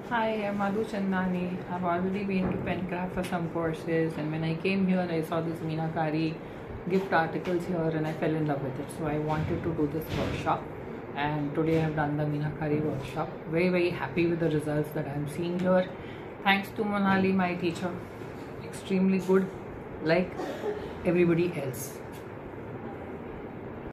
Hi, I'm Madhu. I've already been to Penkraft for some courses, and when I came here, I saw this Meenakari gift articles here and I fell in love with it. So I wanted to do this workshop, and today I've done the Meenakari workshop. Very happy with the results that I'm seeing here. Thanks to Monali, my teacher. Extremely good, like everybody else.